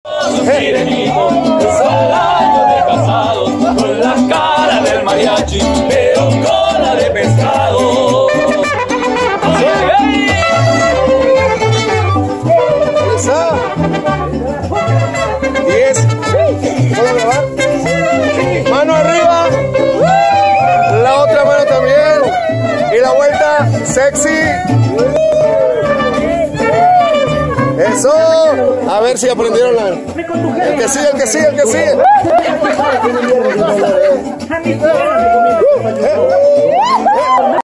Sirenito, es al año de casados, con la cara del mariachi, pero cola de pescado. Esa. 10. ¿Puedo grabar? Mano arriba. La otra mano también. Y la vuelta, sexy. Eso. A ver si aprendieron la... El que sigue, el que sigue, el que sigue.